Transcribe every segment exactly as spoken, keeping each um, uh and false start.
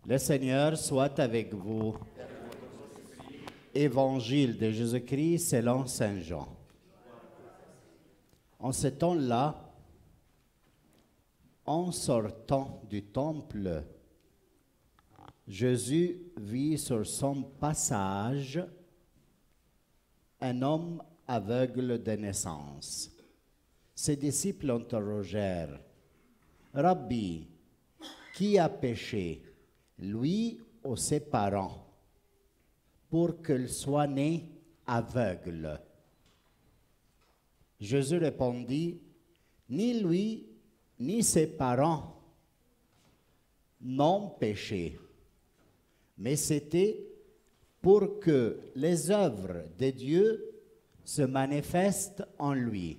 Le Seigneur soit avec vous. Évangile de Jésus-Christ selon Saint Jean. En ce temps-là, en sortant du temple, Jésus vit sur son passage un homme aveugle de naissance. Ses disciples interrogèrent: « Rabbi, qui a péché, lui ou ses parents, pour qu'il soit né aveugle ?» Jésus répondit: « Ni lui, ni ses parents n'ont péché, mais c'était pour que les œuvres de Dieu se manifestent en lui.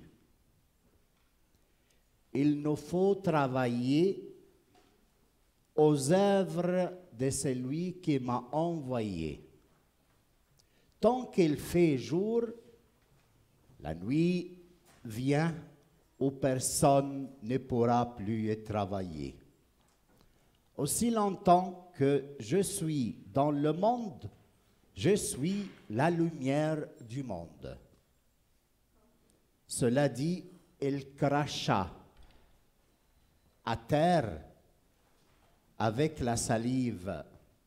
Il nous faut travailler aux œuvres de celui qui m'a envoyé. Tant qu'il fait jour, la nuit vient où personne ne pourra plus y travailler. Aussi longtemps que je suis dans le monde, je suis la lumière du monde. » Cela dit, il cracha à terre avec la salive.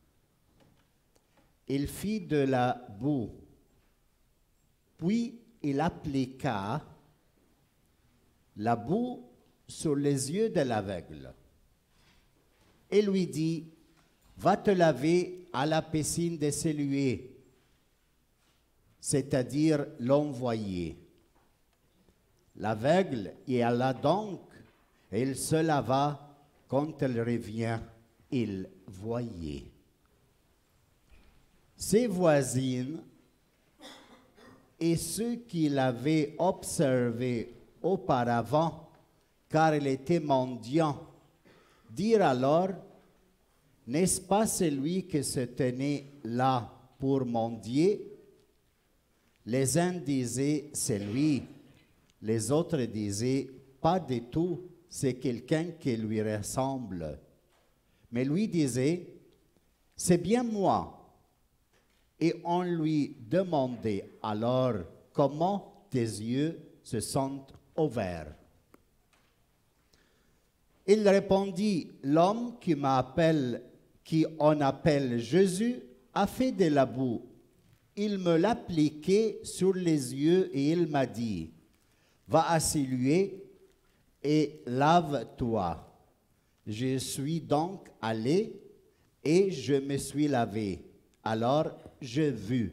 Il fit de la boue, puis il appliqua la boue sur les yeux de l'aveugle et lui dit: « Va te laver à la piscine de Siloé, c'est-à-dire l'envoyé. » L'aveugle y alla donc, et il se lava. Quand il revient, il voyait. Ses voisines et ceux qui l'avaient observé auparavant, car il était mendiant, dirent alors: « N'est-ce pas celui qui se tenait là pour mendier? » Les uns disaient: « C'est lui. » Les autres disaient: « Pas du tout, c'est quelqu'un qui lui ressemble. » Mais lui disait: « C'est bien moi. » Et on lui demandait alors: « Comment tes yeux se sont ouverts? » Il répondit: « L'homme qui m'appelle, qui on appelle Jésus, a fait de la boue. Il me l'a appliqué sur les yeux et il m'a dit: « Va à Siloé et lave-toi. » Je suis donc allé et je me suis lavé. Alors j'ai vu.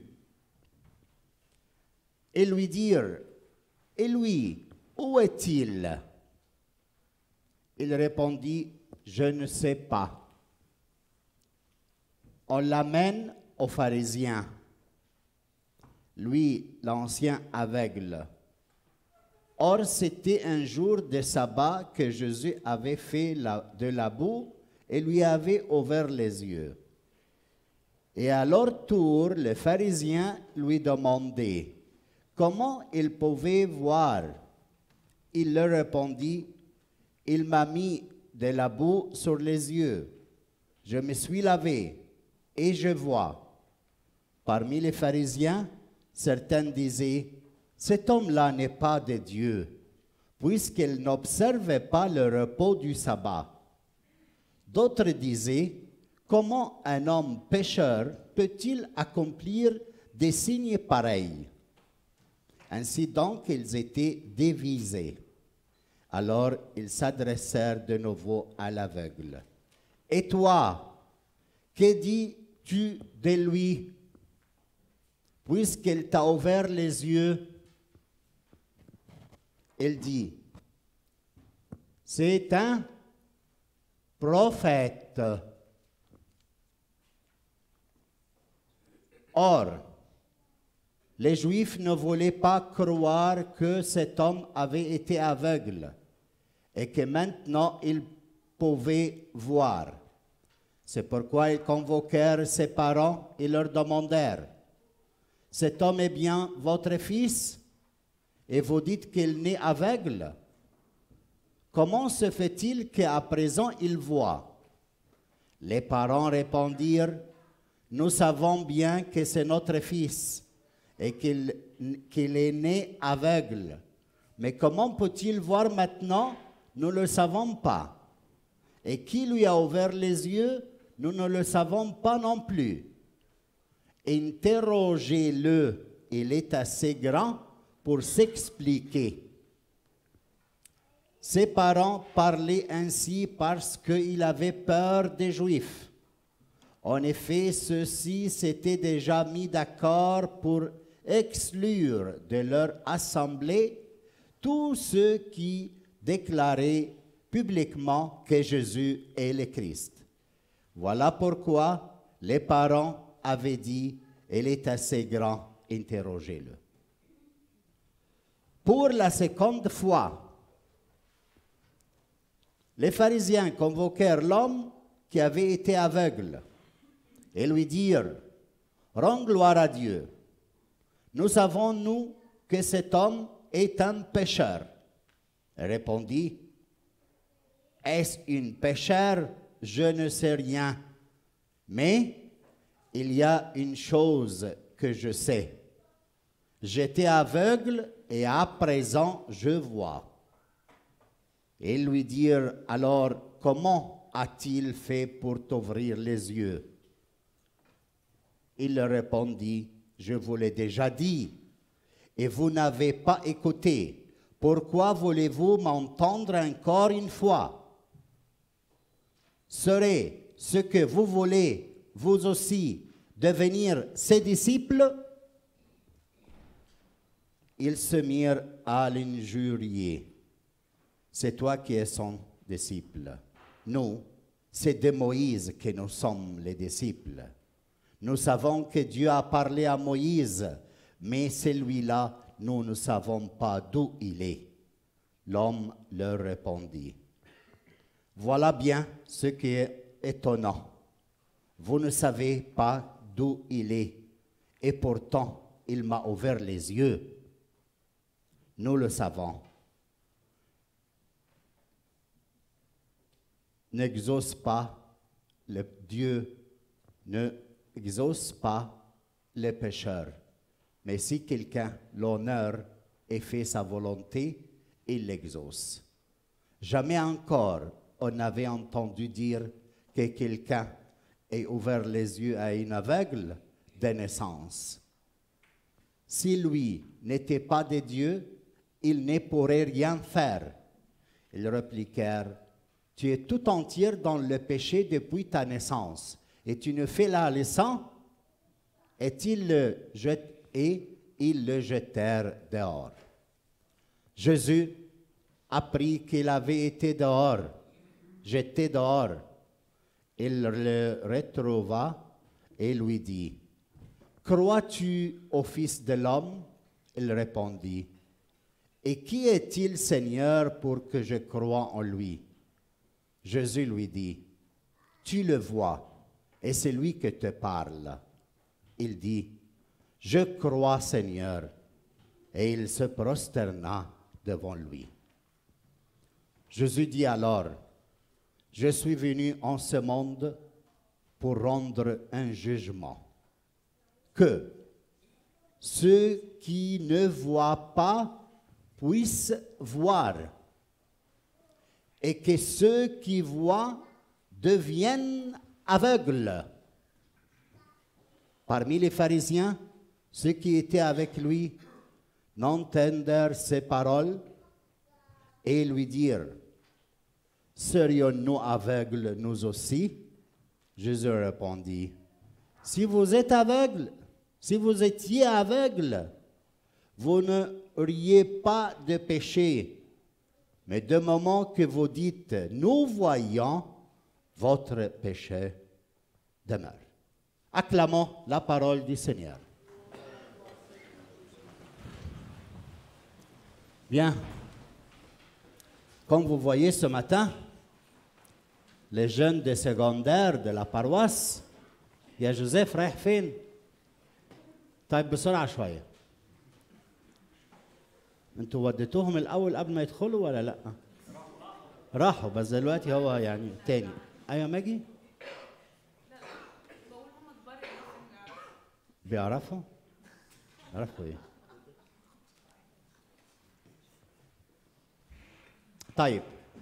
Et lui dirent: « Et lui, où est-il? » Il répondit: « Je ne sais pas. » On l'amène aux pharisiens, lui, l'ancien aveugle. Or, c'était un jour de sabbat que Jésus avait fait la, de la boue et lui avait ouvert les yeux. Et à leur tour, les pharisiens lui demandaient comment il pouvait voir. Il leur répondit: « Il m'a mis de la boue sur les yeux. Je me suis lavé et je vois. » Parmi les pharisiens, certains disaient: « Cet homme-là n'est pas de Dieu, puisqu'il n'observait pas le repos du sabbat. » D'autres disaient: « Comment un homme pécheur peut-il accomplir des signes pareils? » Ainsi donc, ils étaient divisés. Alors, ils s'adressèrent de nouveau à l'aveugle. « Et toi, que dis-tu de lui, puisqu'il t'a ouvert les yeux? » Il dit: « C'est un prophète. » Or, les Juifs ne voulaient pas croire que cet homme avait été aveugle et que maintenant il pouvait voir. C'est pourquoi ils convoquèrent ses parents et leur demandèrent: « Cet homme est bien votre fils? Et vous dites qu'il naît aveugle? Comment se fait-il qu'à présent il voit? » Les parents répondirent, nous savons bien que c'est notre fils et qu'il qu'il est né aveugle. Mais comment peut-il voir maintenant? Nous ne le savons pas. Et qui lui a ouvert les yeux? Nous ne le savons pas non plus. Interrogez-le, il est assez grand pour s'expliquer. Ses parents parlaient ainsi parce qu'ils avaient peur des Juifs. En effet, ceux-ci s'étaient déjà mis d'accord pour exclure de leur assemblée tous ceux qui déclaraient publiquement que Jésus est le Christ. Voilà pourquoi les parents avaient dit, il est assez grand, interrogez-le. Pour la seconde fois, les pharisiens convoquèrent l'homme qui avait été aveugle et lui dirent, rends gloire à Dieu. Nous savons, nous, que cet homme est un pécheur. Il répondit, est-ce un pécheur? Je ne sais rien. Mais il y a une chose que je sais. J'étais aveugle et à présent je vois. Ils lui dirent alors, comment a-t-il fait pour t'ouvrir les yeux? Il leur répondit, je vous l'ai déjà dit, et vous n'avez pas écouté. Pourquoi voulez-vous m'entendre encore une fois? Serait ce que vous voulez, vous aussi, devenir ses disciples? Ils se mirent à l'injurier. C'est toi qui es son disciple. Nous, c'est de Moïse que nous sommes les disciples. Nous savons que Dieu a parlé à Moïse, mais celui-là, nous ne savons pas d'où il est. L'homme leur répondit, voilà bien ce qui est étonnant. Vous ne savez pas d'où il est, et pourtant il m'a ouvert les yeux. Nous le savons. N'exauce pas, le Dieu ne exauce pas les pécheurs. Mais si quelqu'un l'honneur et fait sa volonté, il l'exauce. Jamais encore on n'avait entendu dire que quelqu'un ait ouvert les yeux à un aveugle de naissance. Si lui n'était pas de Dieu, il ne pourrait rien faire. Ils répliquèrent, tu es tout entier dans le péché depuis ta naissance, et tu ne fais la leçon, et ils le, jet, et ils le jetèrent dehors. Jésus apprit qu'il avait été dehors, jeté dehors. Il le retrouva et lui dit, crois-tu au Fils de l'homme? Il répondit, et qui est-il, Seigneur, pour que je croie en lui? Jésus lui dit, tu le vois, et c'est lui qui te parle. Il dit, je crois, Seigneur, et il se prosterna devant lui. Jésus dit alors, je suis venu en ce monde pour rendre un jugement, que ceux qui ne voient pas puissent voir, et que ceux qui voient deviennent aveugles. Parmi les pharisiens, ceux qui étaient avec lui n'entendirent ces paroles et lui dirent, serions-nous aveugles nous aussi? Jésus répondit, si vous êtes aveugles, si vous étiez aveugles, vous n'auriez pas de péché. Mais de moment que vous dites, nous voyons, votre péché demeure. Acclamons la parole du Seigneur. Bien. Comme vous voyez ce matin, les jeunes de secondaire de la paroisse, يا جوزيف رايح فين؟ طيب بسرعة شوية. انتوا وديتوهم الأول قبل ما يدخلوا ولا لأ؟ راحوا بس دلوقتي هو يعني تاني. أيوة ماجي؟ بيعرفوا؟ عرفوا ايه؟ طيب.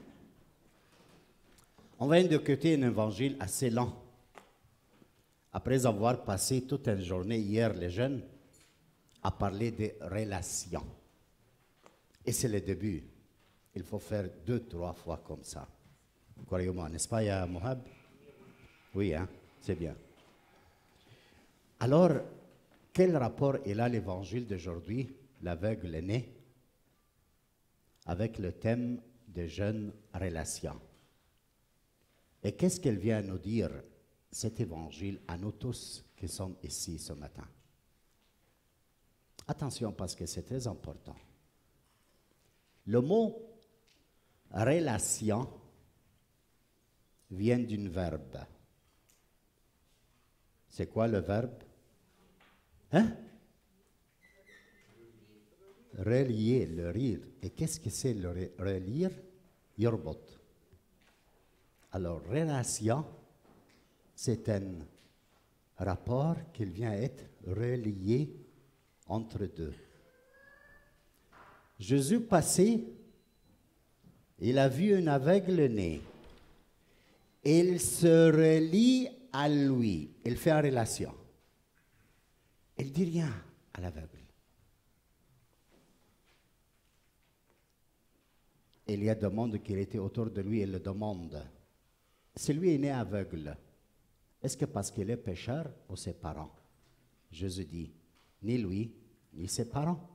On vient d'écouter un évangile assez lent. Après avoir passé toute une journée hier, les jeunes, à parler des relations. Et c'est le début. Il faut faire deux, trois fois comme ça. Croyez-moi, n'est-ce pas, ya Mohab? Oui, hein? C'est bien. Alors, quel rapport il a l'évangile d'aujourd'hui, l'aveugle né, avec le thème de jeunes relations? Et qu'est-ce qu'elle vient nous dire, cet évangile, à nous tous qui sommes ici ce matin? Attention, parce que c'est très important. Le mot relation vient d'un verbe. C'est quoi le verbe? Hein? Relier, le rire. Et qu'est-ce que c'est le re- relire? Yorbot. Alors, relation, c'est un rapport qui vient être relié entre deux. Jésus passait, il a vu un aveugle né. Il se relie à lui. Il fait une relation. Il ne dit rien à l'aveugle. Il y a des mondes qui étaient autour de lui et le demande. Si lui est né aveugle, est-ce que parce qu'il est pécheur ou ses parents? Jésus dit, ni lui, ni ses parents.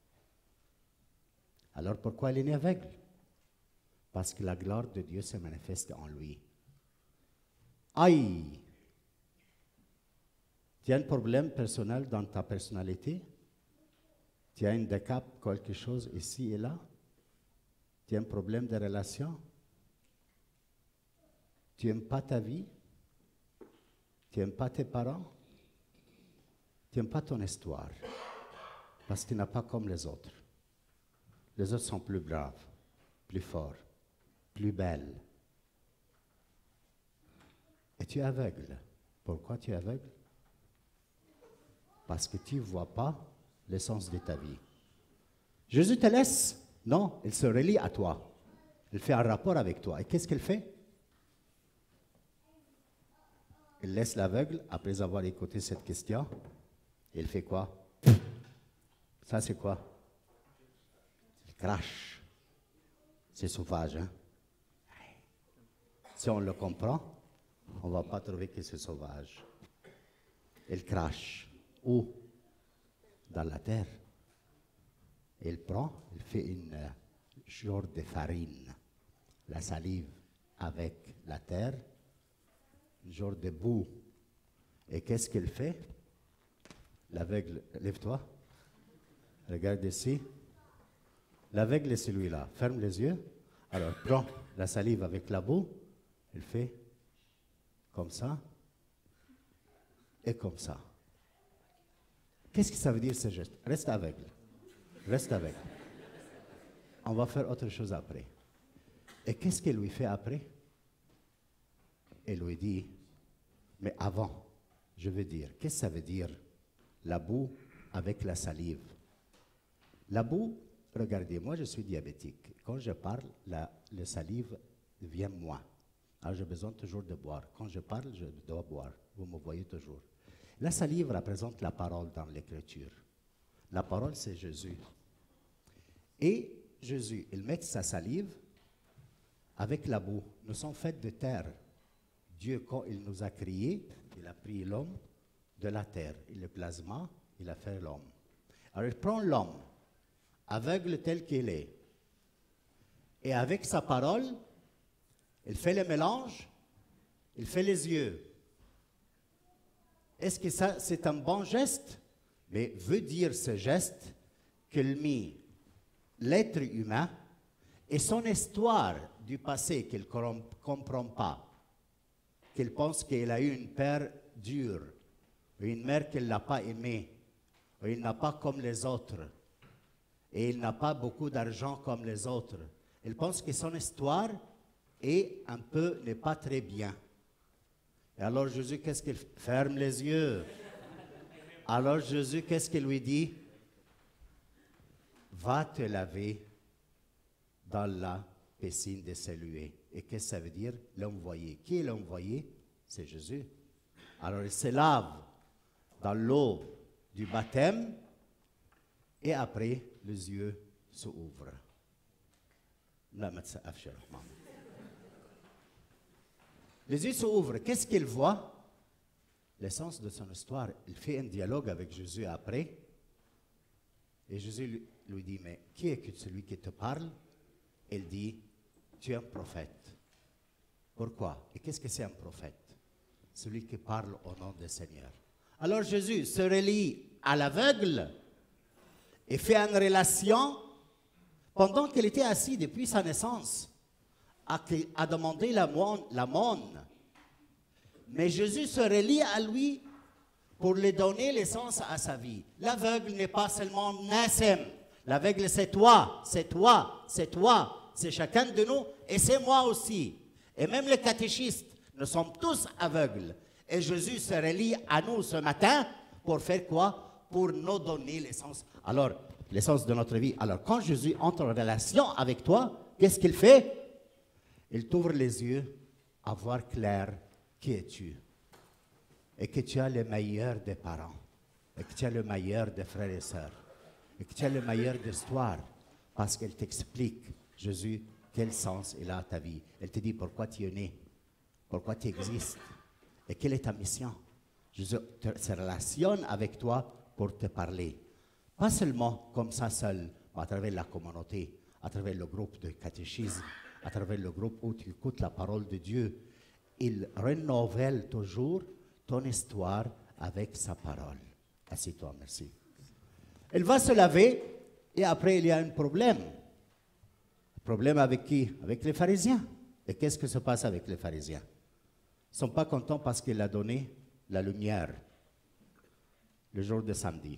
Alors pourquoi il est né aveugle? Parce que la gloire de Dieu se manifeste en lui. Aïe! Tu as un problème personnel dans ta personnalité? Tu as un handicap, quelque chose ici et là? Tu as un problème de relation? Tu n'aimes pas ta vie? Tu n'aimes pas tes parents? Tu n'aimes pas ton histoire? Parce que tu n'es pas comme les autres. Les autres sont plus braves, plus forts, plus belles. Et tu es aveugle. Pourquoi tu es aveugle? Parce que tu ne vois pas l'essence de ta vie. Jésus te laisse? Non, il se relie à toi. Il fait un rapport avec toi. Et qu'est-ce qu'il fait? Il laisse l'aveugle, après avoir écouté cette question. Il fait quoi? Ça, c'est quoi? Il crache. C'est sauvage, hein? Si on le comprend, on ne va pas trouver que c'est sauvage. Il crache. Où? Dans la terre. Il prend, il fait une euh, genre de farine, la salive avec la terre, un genre de boue. Et qu'est-ce qu'il fait? L'aveugle, lève-toi, regarde ici. L'aveugle est celui-là, ferme les yeux. Alors, prends la salive avec la boue, il fait comme ça et comme ça. Qu'est-ce que ça veut dire ce geste? Reste aveugle. Reste aveugle. On va faire autre chose après. Et qu'est-ce qu'il lui fait après? Il lui dit, mais avant, je veux dire, qu'est-ce que ça veut dire la boue avec la salive? La boue, regardez, moi je suis diabétique. Quand je parle, la, la salive vient moi. Alors j'ai besoin toujours de boire. Quand je parle, je dois boire. Vous me voyez toujours. La salive représente la parole dans l'Écriture. La parole, c'est Jésus. Et Jésus, il met sa salive avec la boue. Nous sommes faits de terre. Dieu, quand il nous a créés, il a pris l'homme de la terre. Il le plasma, il a fait l'homme. Alors il prend l'homme, aveugle tel qu'il est. Et avec sa parole, il fait le mélange, il fait les yeux. Est-ce que ça, c'est un bon geste? Mais veut dire ce geste qu'il mit l'être humain et son histoire du passé qu'il ne comprend pas, qu'il pense qu'il a eu une père dure, une mère qu'il n'a pas aimée, il n'a pas comme les autres, et il n'a pas beaucoup d'argent comme les autres. Il pense que son histoire est un peu, n'est pas très bien. Et alors Jésus, qu'est-ce qu'il fait? Ferme les yeux. Alors Jésus, qu'est-ce qu'il lui dit? Va te laver dans la piscine de Siloé. Et qu'est-ce que ça veut dire? L'envoyé. Qui est l'envoyé? C'est Jésus. Alors il se lave dans l'eau du baptême et après les yeux s'ouvrent. Les yeux s'ouvrent. Qu'est-ce qu'il voit? L'essence de son histoire. Il fait un dialogue avec Jésus après. Et Jésus lui, lui dit, mais qui est celui qui te parle? Il dit, tu es un prophète. Pourquoi? Et qu'est-ce que c'est un prophète? Celui qui parle au nom du Seigneur. Alors Jésus se relie à l'aveugle et fait une relation pendant qu'il était assis depuis sa naissance, à, à demander la l'aumône. Mais Jésus se relie à lui pour lui donner l'essence à sa vie. L'aveugle n'est pas seulement Nassem. L'aveugle, c'est toi, c'est toi, c'est toi, c'est chacun de nous et c'est moi aussi. Et même les catéchistes, nous sommes tous aveugles. Et Jésus se relie à nous ce matin pour faire quoi? Pour nous donner l'essence. Alors, l'essence de notre vie. Alors, quand Jésus entre en relation avec toi, qu'est-ce qu'il fait? Il t'ouvre les yeux à voir clair qui es-tu. Et que tu as le meilleur des parents. Et que tu as le meilleur des frères et sœurs. Et que tu as le meilleur d'histoire. Parce qu'elle t'explique, Jésus, quel sens il a à ta vie. Elle te dit pourquoi tu es né. Pourquoi tu existes. Et quelle est ta mission? Jésus se relationne avec toi pour te parler. Pas seulement comme ça seul, mais à travers la communauté, à travers le groupe de catéchisme, à travers le groupe où tu écoutes la parole de Dieu. Il renouvelle toujours ton histoire avec sa parole. Assieds-toi, merci. Elle va se laver et après il y a un problème. Un problème avec qui? Avec les pharisiens. Et qu'est-ce qui se passe avec les pharisiens? Ils ne sont pas contents parce qu'il a donné la lumière le jour de samedi.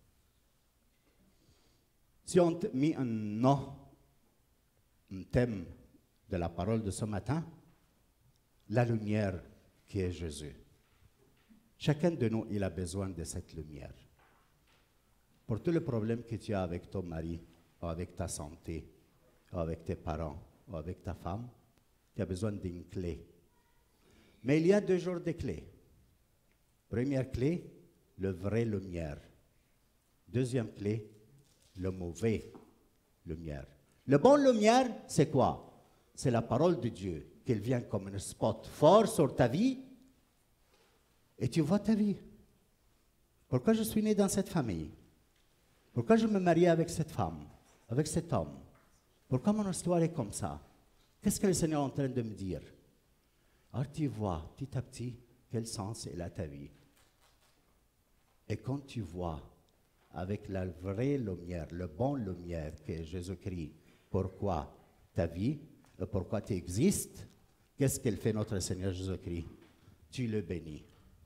Si on a mis un nom, un thème de la parole de ce matin, la lumière qui est Jésus. Chacun de nous, il a besoin de cette lumière. Pour tous les problèmes que tu as avec ton mari, ou avec ta santé, ou avec tes parents, ou avec ta femme, tu as besoin d'une clé. Mais il y a deux genres de clés. Première clé, le vrai lumière. Deuxième clé, le mauvais lumière. Le bon lumière, c'est quoi? C'est la parole de Dieu, qu'elle vient comme un spot fort sur ta vie, et tu vois ta vie. Pourquoi je suis né dans cette famille? Pourquoi je me marie avec cette femme, avec cet homme? Pourquoi mon histoire est comme ça? Qu'est-ce que le Seigneur est en train de me dire? Alors tu vois petit à petit quel sens il a ta vie. Et quand tu vois avec la vraie lumière, le bon lumière que Jésus-Christ, pourquoi ta vie, et pourquoi tu existes, qu'est-ce qu'il fait notre Seigneur Jésus-Christ? Tu le bénis.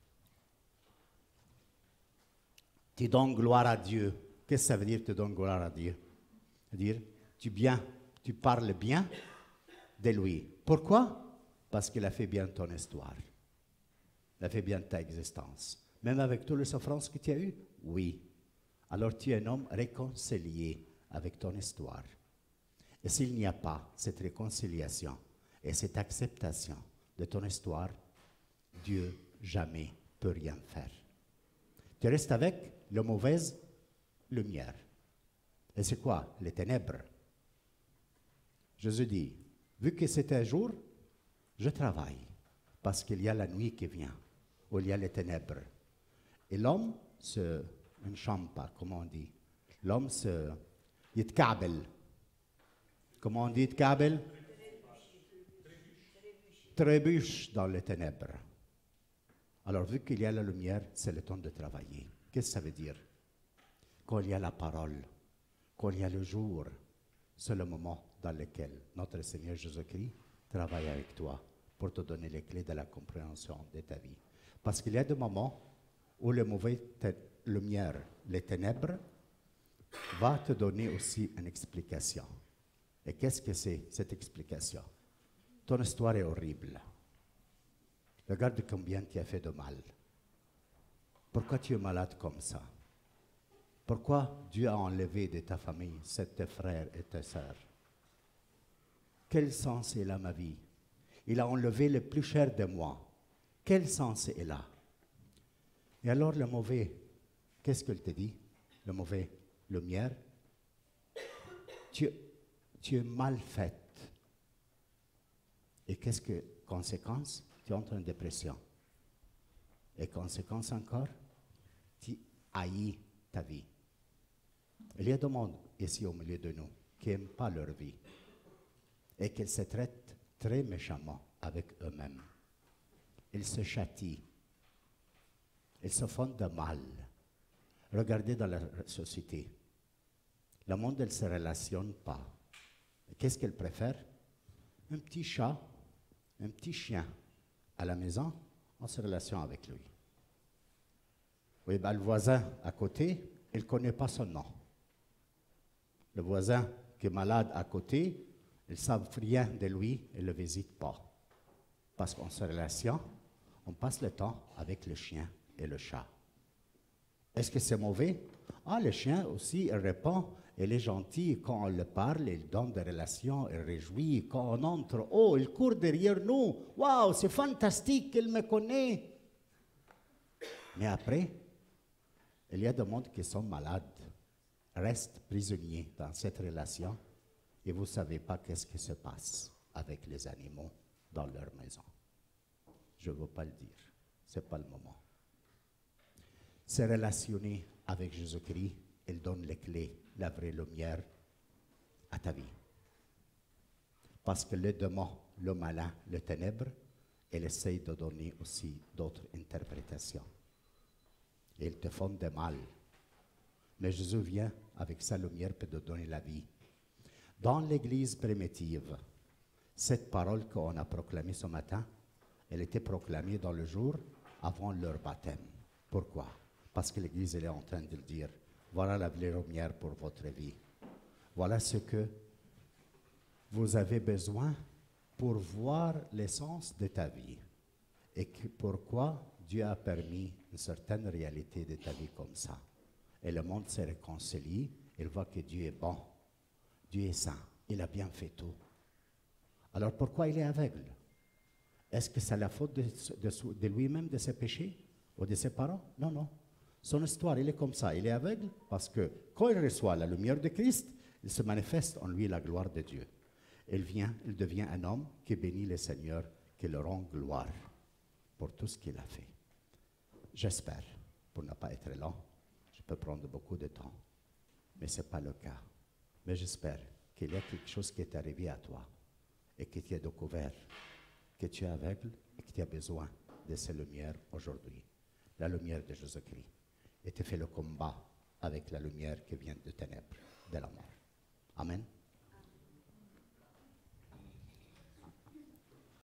Tu donnes gloire à Dieu. Qu'est-ce que ça veut dire, tu donnes gloire à Dieu? C'est-à-dire, tu, bien, tu parles bien de lui. Pourquoi? Parce qu'il a fait bien ton histoire. Il a fait bien ta existence. Même avec toutes les souffrances que tu as eues? Oui. Alors tu es un homme réconcilié avec ton histoire. Et s'il n'y a pas cette réconciliation et cette acceptation de ton histoire, Dieu jamais peut rien faire. Tu restes avec la mauvaise lumière. Et c'est quoi? Les ténèbres. Jésus dit, vu que c'est un jour, je travaille, parce qu'il y a la nuit qui vient, où il y a les ténèbres. Et l'homme se... ne chante pas, comment on dit? L'homme se... يتكعبل. Comment on dit يتكعبل? Trébuche dans les ténèbres. Alors, vu qu'il y a la lumière, c'est le temps de travailler. Qu'est-ce que ça veut dire? Quand il y a la parole, quand il y a le jour, c'est le moment dans lequel notre Seigneur Jésus-Christ travaille avec toi pour te donner les clés de la compréhension de ta vie. Parce qu'il y a des moments où la mauvaise lumière, les ténèbres, va te donner aussi une explication. Et qu'est-ce que c'est cette explication? Ton histoire est horrible. Regarde combien tu as fait de mal. Pourquoi tu es malade comme ça? Pourquoi Dieu a enlevé de ta famille sept tes frères et tes sœurs? Quel sens est là ma vie? Il a enlevé le plus cher de moi. Quel sens est là? Et alors le mauvais, qu'est-ce qu'il te dit? Le mauvais, lumière, tu, tu es mal faite. Et qu'est-ce que, conséquence? Tu entres en dépression. Et conséquence encore, tu haïs ta vie. Il y a des monde ici au milieu de nous qui n'aiment pas leur vie et qui se traitent très méchamment avec eux-mêmes. Ils se châtient. Ils se font de mal. Regardez dans la société. Le monde ne se relationne pas. Qu'est-ce qu'elle préfère? Un petit chat, un petit chien à la maison, on se relationne avec lui. Oui, ben, le voisin à côté, il ne connaît pas son nom. Le voisin qui est malade à côté, ils ne savent rien de lui et ne le visitent pas. Parce qu'on se relationne, on passe le temps avec le chien et le chat. Est-ce que c'est mauvais? Ah, le chien aussi, il répond, il est gentil. Quand on le parle, il donne des relations, il réjouit. Quand on entre, oh, il court derrière nous. Waouh, c'est fantastique, il me connaît. Mais après, il y a des mondes qui sont malades, restent prisonniers dans cette relation et vous ne savez pas qu'est-ce qui se passe avec les animaux dans leur maison. Je ne veux pas le dire, ce n'est pas le moment. Se relationner avec Jésus-Christ, il donne les clés, la vraie lumière à ta vie. Parce que le démon, le malin, le ténèbre, il essaye de donner aussi d'autres interprétations. Et ils te font de mal. Mais Jésus vient avec sa lumière pour te donner la vie. Dans l'Église primitive, cette parole qu'on a proclamée ce matin, elle était proclamée dans le jour avant leur baptême. Pourquoi? Parce que l'Église elle est en train de le dire. Voilà la vraie lumière pour votre vie. Voilà ce que vous avez besoin pour voir l'essence de ta vie. Et que, pourquoi Dieu a permis une certaine réalité de ta vie comme ça. Et le monde se réconcilie, il voit que Dieu est bon, Dieu est saint, il a bien fait tout. Alors pourquoi il est aveugle? Est-ce que c'est la faute de, de, de lui-même, de ses péchés ou de ses parents? Non, non. Son histoire, il est comme ça. Il est aveugle parce que quand il reçoit la lumière de Christ, il se manifeste en lui la gloire de Dieu. Il vient, il devient un homme qui bénit le Seigneur, qui le rend gloire pour tout ce qu'il a fait. J'espère, pour ne pas être lent, je peux prendre beaucoup de temps, mais ce n'est pas le cas. Mais j'espère qu'il y a quelque chose qui est arrivé à toi et que tu as découvert que tu es aveugle et que tu as besoin de cette lumière aujourd'hui, la lumière de Jésus-Christ. Et tu fais le combat avec la lumière qui vient de ténèbres, de la mort. Amen.